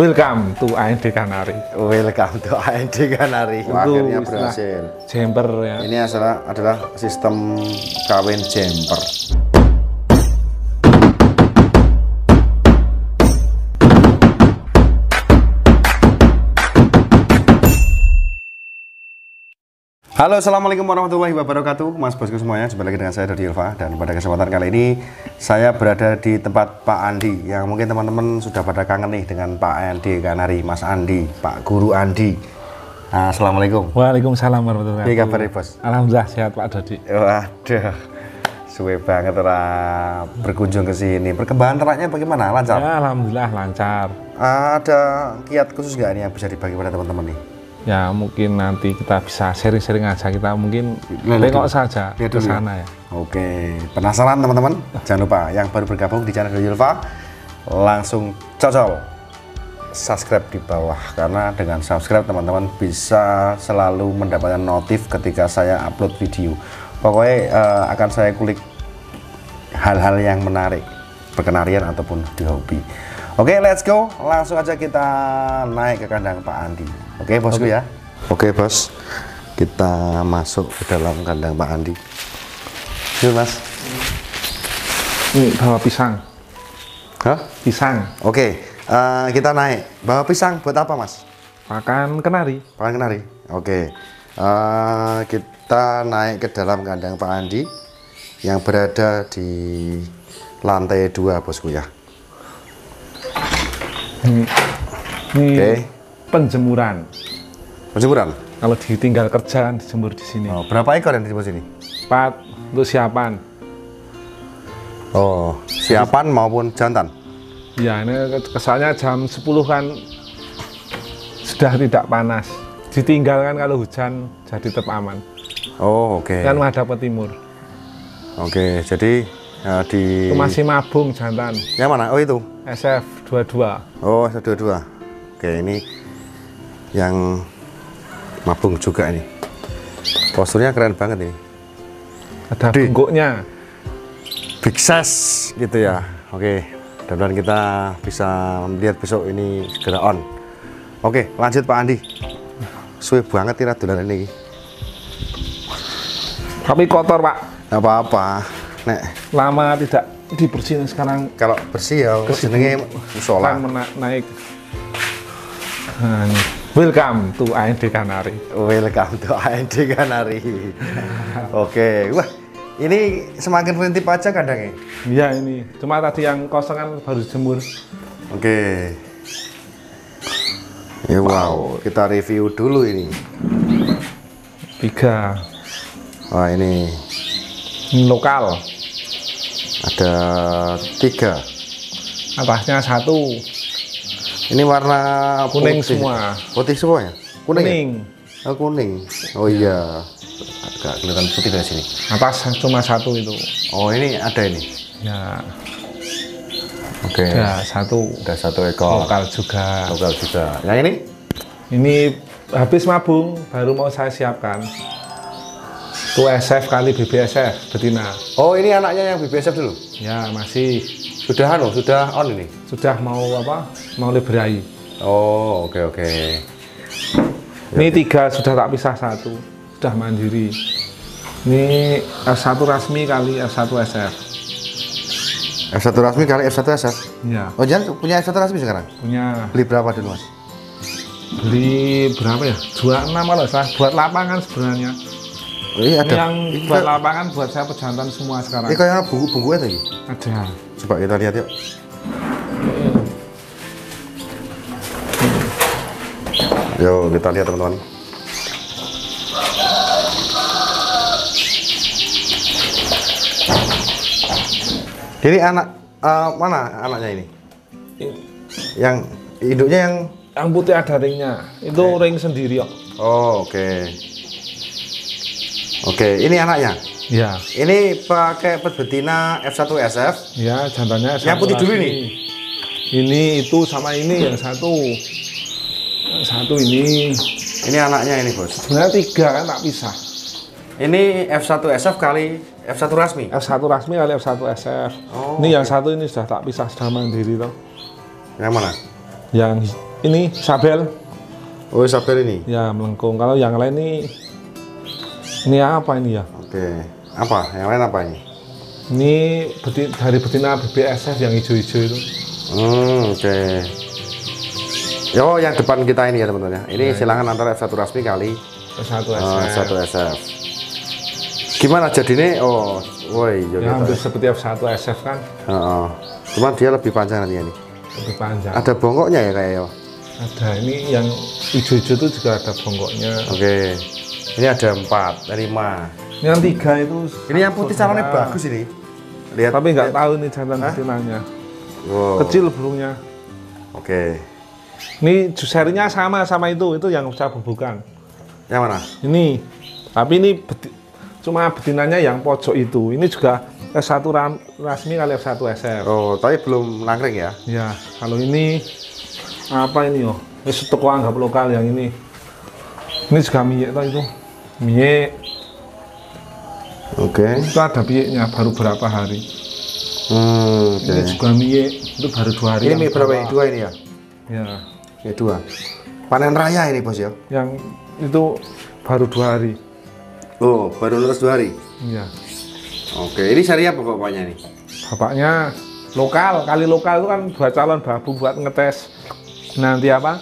Welcome to AND Kanari. Welcome to AND Kanari. Akhirnya berhasil. Jumper ya. Ini adalah sistem kawin jumper. Halo, assalamualaikum warahmatullahi wabarakatuh, Mas bosku semuanya. Jumpa lagi dengan saya Dodi Ilva, dan pada kesempatan kali ini saya berada di tempat Pak Andi, yang mungkin teman-teman sudah pada kangen nih dengan Pak Andi Kanari, Mas Andi, Pak Guru Andi. Nah, assalamualaikum. Waalaikumsalam warahmatullahi wabarakatuh. Ini kabar bos? Alhamdulillah sehat Pak Dodi. Waduh, suwe banget lah berkunjung ke sini. Perkembangan ternaknya bagaimana? Lancar? Ya, alhamdulillah lancar. Ada kiat khusus nggak nih yang bisa dibagi pada teman-teman nih? Ya mungkin nanti kita bisa sharing-sharing aja, kita mungkin tengok saja ke sana ya. Oke, penasaran teman-teman? Jangan lupa yang baru bergabung di channel Dodi Ilva langsung cocol subscribe di bawah, karena dengan subscribe teman-teman bisa selalu mendapatkan notif ketika saya upload video. Pokoknya akan saya kulik hal-hal yang menarik perkenarian ataupun di hobi. Oke, let's go. Langsung aja kita naik ke kandang Pak Andi. Oke, bosku ya. Oke, bos. Kita masuk ke dalam kandang Pak Andi. Yuk, Mas. Ini bawa pisang. Hah? Pisang. Oke, kita naik. Bawa pisang buat apa, Mas? Pakan kenari. Pakan kenari. Oke. Kita naik ke dalam kandang Pak Andi yang berada di lantai 2, bosku ya. Ini Oke. Penjemuran. Penjemuran? Kalau ditinggal kerja kan dijemur di sini. Oh, berapa ekor yang dijemur sini? 4 untuk siapan. Oh, siapan maupun jantan? Ya, ini kesannya jam 10 kan sudah tidak panas. Ditinggalkan kalau hujan jadi tetap aman. Oh, oke. Kan menghadap ke timur. Oke, jadi di... Itu masih mabung jantan. Yang mana? Oh, itu? SF22. Oh, SF22. Oke, ini yang mabung juga ini. Posturnya keren banget ini. Ada benggoknya. Big size gitu ya. Oke, mudah-mudahan kita bisa melihat besok ini segera on. Oke, lanjut Pak Andi. Suwe banget nih radulan ini. Tapi kotor Pak. Nggak apa-apa. Nek lama tidak dibersihin sekarang. Kalau bersih ya jenenge musola. Kan naik. Nah, welcome to AND Kanari. Welcome to AND Kanari. Oke, wah ini semakin rintip aja kandangnya. Iya ini, cuma tadi yang kosong kan baru jemur. Oke. Ya wow, kita review dulu ini. 3. Wah ini Lokal. Ada 3. Atasnya 1. Ini warna kuning putih. semua. Putih semua ya? Kuning. Ya? Oh, kuning. Oh iya. Agak kelihatan putih dari sini. Atas cuma 1 itu. Oh, ini ada ini. Ya. Oke. Ada 1. Ada 1 ekor. Lokal juga. Lokal juga. Yang ini? Ini habis mabung, baru mau saya siapkan. Itu SF kali BBSF betina. Oh, ini anaknya yang BBSF dulu? Ya, masih. Sudah on ini? Sudah mau apa? Mau liberai. Oh, oke. Ini 3 sudah tak pisah 1. Sudah mandiri. Ini F1 rasmi kali F1 SF. F1 rasmi kali F1 SF? Ya. Oh, jangan punya F1 rasmi sekarang? Punya. Beli berapa dulu, Mas? Beli berapa ya? 26 kalau salah. Buat lapangan sebenarnya. Oh, iya, ada. Ini yang buat lapangan buat saya pejantan semua sekarang. Ini kayak bungku-bungkunya tadi? Ada. Coba kita lihat yuk. Yuk kita lihat teman-teman. Ini anak mana anaknya ini? Yang induknya yang putih ada ringnya. Itu ring sendiri kok. Oh, oke. Oke, ini anaknya. Ya. Ini pakai pet betina F1 SF. Ya, jantannya yang putih dulu ini. Ini itu sama ini yang 1. Yang 1 ini. Ini anaknya ini, Bos. Sebenarnya 3 kan tak pisah. Ini F1 SF kali F1 rasmi? F1 rasmi kali F1 SF. Oh, ini yang 1 ini sudah tak pisah, sudah mandiri toh. Yang mana? Yang ini Sabel. Oh, Sabel ini. Ya, melengkung. Kalau yang lain ini apa ini ya? Oke. Apa? Yang lain apa ini? Ini dari betina BBSF yang hijau-hijau itu. Oke. Yo, yang depan kita ini ya teman-teman ya. Ini silangan antara F1 Rasmi kali F1 SF. F1 SF. Gimana jadinya? Oh, woi, ya, hampir seperti F1 SF kan. Cuman dia lebih panjang nanti ini. Lebih panjang. Ada bongkoknya ya kayak yo. Ada, ini yang hijau-hijau itu juga ada bongkoknya. Oke. Ini ada 4, 5. Ini yang 3 itu. Ini yang putih calonnya bagus ini. Lihat. Tapi nggak tahu nih jantan betinanya. Wow. Kecil burungnya. Oke. Ini serinya sama itu yang saya bubukan. Yang mana? Ini. Tapi ini cuma betinanya yang pojok itu. Ini juga F1 Rasmi kali F1 SF. Oh, tapi belum langkring ya? Ya, kalau ini apa ini oh? Ini toko anggap lokal yang ini. Ini juga miyek toh itu. Miyek. Oke. Itu ada piyeknya baru berapa hari. Oke. Ini juga miyek, itu baru 2 hari. Ini mie berapa ini? 2 ini ya? Ya. Ini 2. Panen raya ini bos ya? Yang itu baru 2 hari. Oh, baru lulus 2 hari? Iya. Oke, ini seri apa bapaknya nih? Bapaknya lokal, kali lokal itu kan buat calon babu buat ngetes nanti apa?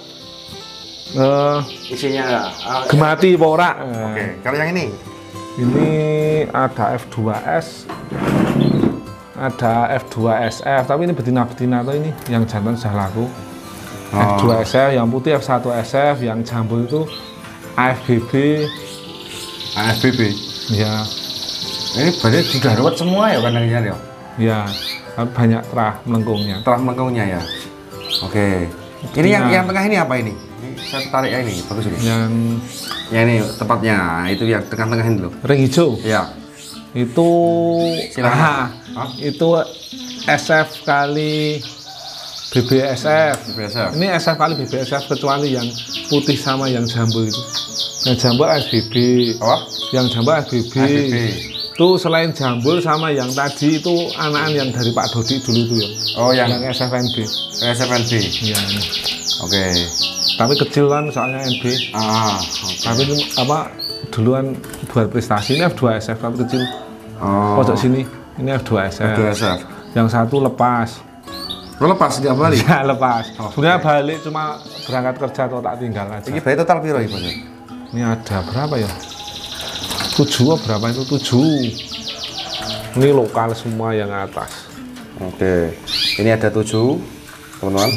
Isinya Gemati pora. Oke, kalau yang ini? Ini ada F2S, ada F2SF, tapi ini betina-betina atau ini yang jantan sudah laku. F2SF, yang putih F1SF, yang jambul itu AFBB. AFBB? Ya. Ini berarti sudah ruwet semua ya kandangnya ya? Ya, banyak terah melengkungnya. Terah melengkungnya ya? Oke. Ini yang tengah ini apa ini? Ini saya tarik ya ini, bagus ini. Yang ini tempatnya, itu yang tengah-tengah ini loh. Ring hijau? Ya. Itu silakan. Itu SF kali BBSF. Ini SF kali BBSF kecuali yang putih sama yang jambul itu. Yang jambul SBB. Oh? Yang jambul SBB. Itu selain jambul sama yang tadi itu anakan yang dari Pak Dodi dulu itu ya. Oh, yang SFNB. SFNB. Iya. Oke. Tapi kecil kan soalnya NB. Okay. Tapi apa duluan buat prestasi ini F2SF tapi kecil. Oh. Pojok sini ini F2SF. F2SF. Yang satu lepas. Lepas tidak balik? Ya lepas. Sebenarnya balik cuma berangkat kerja atau tak tinggal aja. Ini berarti total piro ini? Ini ada berapa ya? 7 berapa itu? 7. Ini lokal semua yang atas. Oke. Ini ada 7 teman-teman.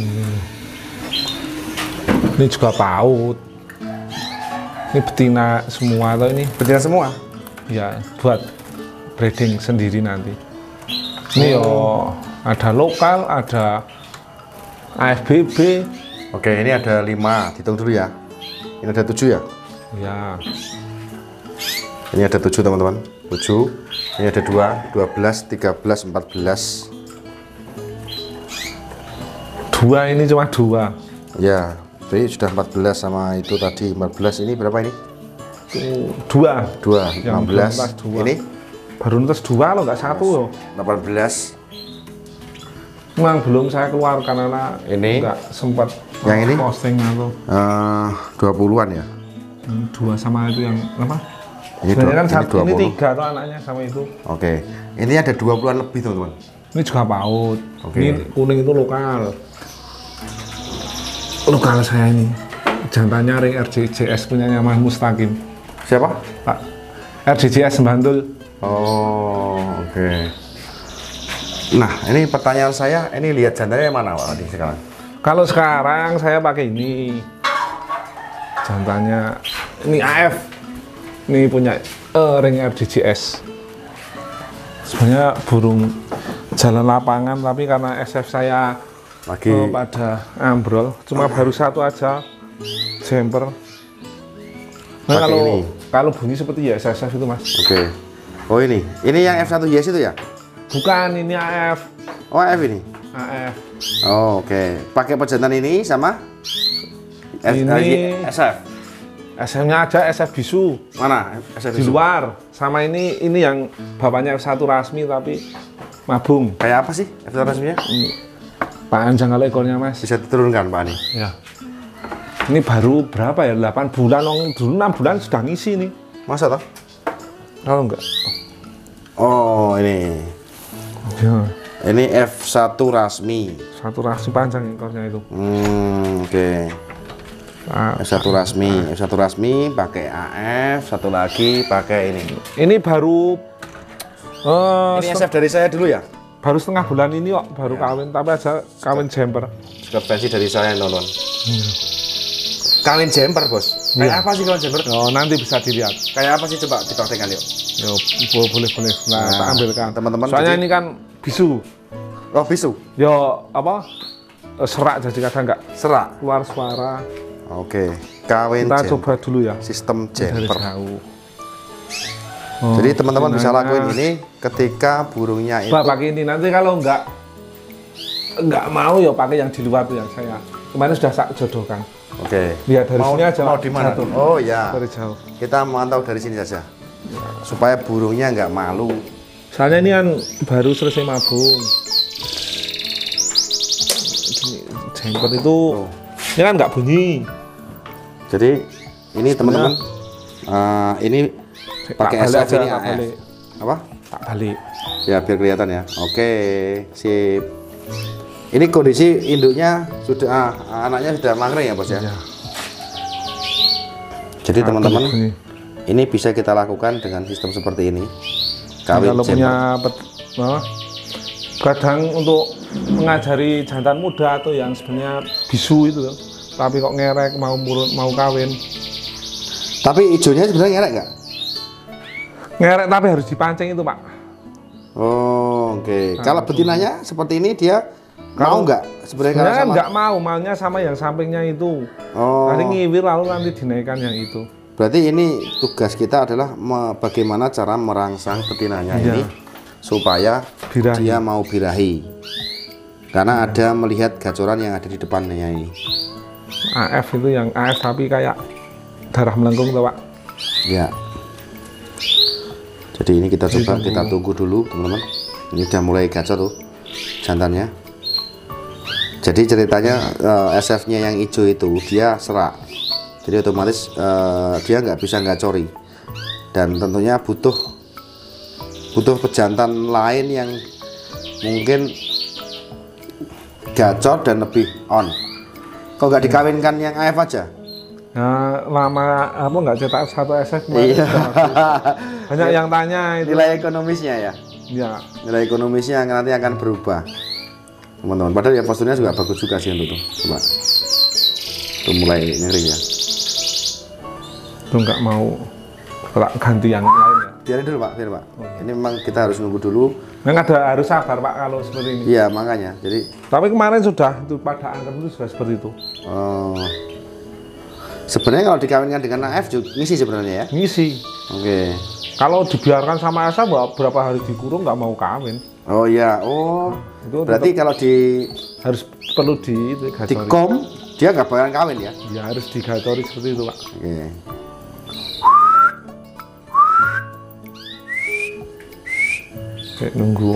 Ini juga paut. Ini betina semua atau ini? Betina semua? Ya, buat breeding sendiri nanti. Ini yo ada lokal, ada AFBB. Oke, ini ada 5. Hitung dulu ya. Ini ada 7 ya? Ya. Ini ada 7 teman-teman. 7. Ini ada 2, 12, 13, 14. 2 ini cuma 2. Ya, jadi sudah 14 sama itu tadi 14. Ini berapa ini? 2. 2, 15. 2. Ini? Baru ntes 2 loh, nggak 1 loh. 18. Memang belum saya keluar karena ini nggak sempat yang ini posting atau 20-an ya. 2 sama itu yang apa? Ini sebenarnya kan ini, ini 3 tuh anaknya sama itu. Oke. Ini ada 20-an lebih teman-teman. Ini juga paut. Oke. Ini kuning itu lokal. Lokal saya ini. Jantannya ring RJJS punyanya Mas Mustaqim. Siapa? Pak RJJS Bantul. Oh, oke. Nah, ini pertanyaan saya, ini lihat jantannya yang mana Pak tadi sekarang? Kalau sekarang saya pakai ini. Jantannya ini AF. Ini punya ring RJJS. Sebenarnya burung jalan lapangan, tapi karena SF saya lagi pada ambrol, cuma baru 1 aja jumper. Nah, kalau bunyi seperti ya SF itu Mas. Oke. Oh ini yang F1 Yes itu ya? Bukan, ini AF. Oh AF ini? AF. Oh, oke. Pakai pejantan ini sama ini SF. SF-nya aja SF bisu. Mana? SF Di luar. Sama ini yang bapaknya F1 Rasmi tapi mabung. Kayak apa sih F1 Rasminya? Panjang kalau ekornya Mas. Bisa diturunkan Pak ini? Ya. Ini baru berapa ya? 8 bulan, dulu 6 bulan sudah ngisi nih. Masa toh? Kalau enggak. Oh, ini. Ya. Ini F1 rasmi. Satu rasmi panjang ekornya itu. Oke. F1 rasmi, F1 rasmi pakai AF, satu lagi pakai ini. Ini baru Ini SF dari saya dulu ya? baru setengah bulan ini kok, baru kawin, tapi aja kawin jumper. Skirt fancy dari saya, nonton. Kawin jumper, Bos. Kayak apa sih kawin jumper? Oh, nanti bisa dilihat. Kayak apa sih, coba dipraktekkan yuk. Yo, boleh. Nah, tak ambilkan. Teman-teman, soalnya jadi- ini kan bisu. Oh, bisu. Yo, apa? Serak jadi kadang nggak Serak. keluar suara. Oke. Kawin Kita jumper. coba dulu ya. Sistem Dari jumper. jauh. Oh, Jadi teman-teman bisa sebenarnya- lakuin ini ketika burungnya itu. Pak, pakai ini nanti kalau nggak mau ya pakai yang di luar tuh yang saya kemarin sudah saya jodohkan. Oke. Lihat dari Mau- sini aja. mau di mana? Jatuh. Oh ya. Dari jauh. Kita memantau dari sini saja. Supaya burungnya nggak malu. Soalnya ini kan baru selesai mabung. Jumper itu ini kan nggak bunyi. Jadi ini teman-teman, ini pakai Tak balik SF aja, ini tak AF. balik. Apa? Tak balik. Ya biar kelihatan ya. Oke, sip. Ini kondisi induknya sudah anaknya sudah mangkring ya, Bos ya. Ya. Jadi teman-teman, bunyi. ini bisa kita lakukan dengan sistem seperti ini. Nah, Kawin kalau jumper. punya kadang untuk mengajari jantan muda atau yang sebenarnya bisu itu loh, tapi kok ngerek mau kawin. Tapi hijaunya sebenarnya ngerek nggak? Ngerek tapi harus dipancing itu, Pak. Oh, oke. Kalau betinanya seperti ini dia mau nggak? Sebenarnya kalau Sebenarnya kan sama. nggak maunya sama yang sampingnya itu. Oh, Nanti ngiwir lalu nanti dinaikkan yang itu. berarti ini tugas kita adalah bagaimana cara merangsang betinanya Iya. ini supaya Birahi. dia mau birahi. Karena ada melihat gacoran yang ada di depannya ini. AF itu yang AF tapi kayak darah melengkung tuh, Pak. Ya. Jadi ini kita coba kita tunggu dulu teman-teman. Ini udah mulai gacor tuh jantannya. Jadi ceritanya SF-nya yang hijau itu dia serak. Jadi otomatis dia nggak bisa gacori. Dan tentunya butuh pejantan lain yang mungkin gacor dan lebih on. Kok nggak dikawinkan yang AF aja? Nah, lama apa nggak cetak satu SF kemarin. Iya. Banyak yang tanya itu. Nilai ekonomisnya ya. Ya, Nilai ekonomisnya nanti akan berubah, teman-teman. Padahal ya posturnya juga bagus juga sih untuk tuh. Coba tuh mulai ngeri ya. itu nggak mau ganti yang lain ya. Biarin dulu Pak, biar Pak. Ini memang kita harus nunggu dulu. Memang harus sabar, Pak, kalau seperti ini. Iya makanya. Jadi Tapi kemarin sudah itu pada angkat itu sudah seperti itu. sebenarnya kalau dikawinkan dengan AF juga ngisi sebenarnya ya. Ngisi. Oke. Kalau dibiarkan sama Asa berapa hari dikurung nggak mau kawin. Oh iya. Oh. Itu Berarti kalau harus perlu di gacori. kom dia nggak bakalan kawin ya. Ya harus digacori seperti itu, Pak. Oke. Kayak nunggu.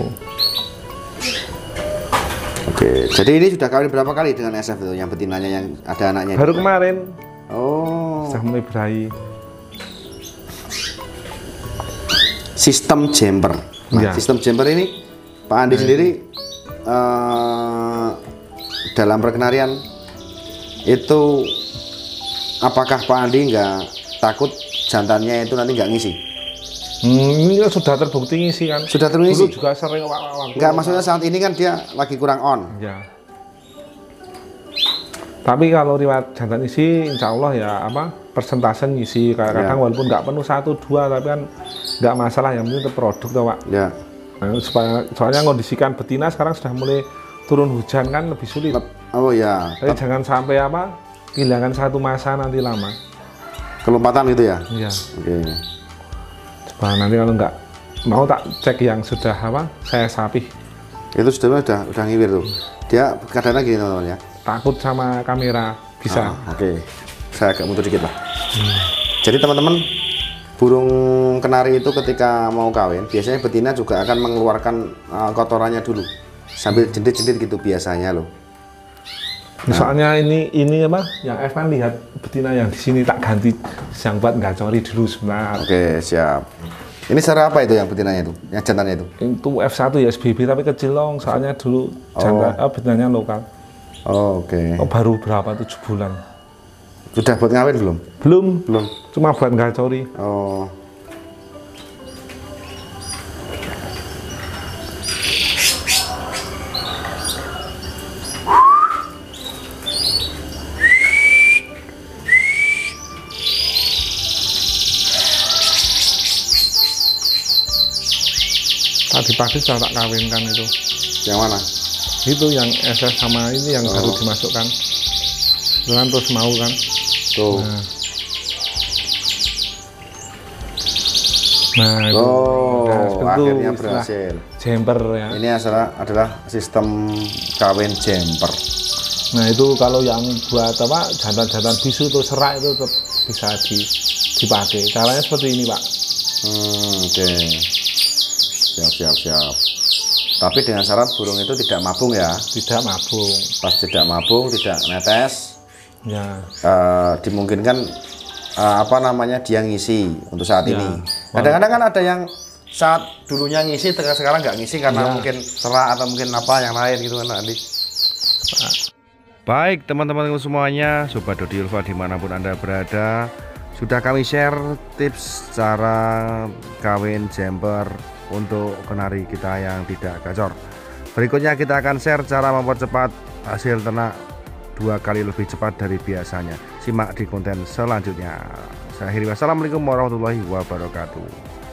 Oke. Jadi ini sudah kawin berapa kali dengan SF itu yang betinanya yang ada anaknya? itu? Baru kemarin Oh. sudah mulai berahi. Sistem jumper. Nah, Ya. sistem jumper ini Pak Andi sendiri dalam perkenarian itu apakah Pak Andi nggak takut jantannya itu nanti nggak ngisi? Ini kan sudah terbukti ngisi kan. Sudah Dulu terisi? juga sering waktu. Nggak, maksudnya saat ini kan dia lagi kurang on. Ya. Tapi kalau riwayat jantan isi, insya Allah ya apa persentase ngisi. Kadang-kadang Ya. walaupun nggak penuh 1-2, tapi kan nggak masalah. Yang penting itu produk tuh, Pak. Ya. Nah, soalnya kondisikan betina sekarang sudah mulai turun hujan kan lebih sulit. Oh ya. Jadi jangan sampai apa kehilangan satu masa nanti lama. Kelompatan gitu ya. Iya. Oke. Coba nanti kalau nggak mau tak cek yang sudah apa saya sapih. Itu sudah ngiwir tuh. Dia keadaannya gini teman-teman ya. Takut sama kamera bisa. Oke. Saya agak mundur dikit lah. Jadi teman-teman, burung kenari itu ketika mau kawin biasanya betina juga akan mengeluarkan kotorannya dulu sambil jentit-jentit gitu biasanya loh. Soalnya ini apa? Yang F kan lihat betina yang di sini tak ganti yang buat gacori dulu sebentar. Oke, siap. Ini cara apa itu yang betinanya itu? Yang jantannya itu? Itu F1 ya SBB tapi kecil long, soalnya dulu jantan betinanya lokal. Oh, oke. Oh, baru berapa 7 bulan. Sudah buat ngawin belum? Belum. Cuma buat gacori. Oh. Tadi pagi sudah tak kawinkan itu. Yang mana? Itu yang SS sama ini yang baru dimasukkan. Dengan terus mau kan. Tuh. Nah itu. Akhirnya berhasil. Jemper ya. Ini adalah sistem kawin jemper. Nah itu kalau yang buat apa jantan-jantan bisu itu serak itu tetap bisa dipakai. Caranya seperti ini Pak. Oke. Siap. Tapi dengan syarat burung itu tidak mabung ya. Tidak mabung. Pas tidak mabung, tidak netes. Ya. Dimungkinkan dia ngisi untuk saat ini. Kadang-kadang kan ada yang saat dulunya ngisi, sekarang nggak ngisi karena mungkin serak atau mungkin apa yang lain gitu kan Andi. Baik teman-teman semuanya, Sobat Dodi Ulfa dimanapun Anda berada, sudah kami share tips cara kawin jemper untuk kenari kita yang tidak gacor. Berikutnya kita akan share cara mempercepat hasil ternak 2 kali lebih cepat dari biasanya. Simak di konten selanjutnya. Saya akhiri, wassalamualaikum warahmatullahi wabarakatuh.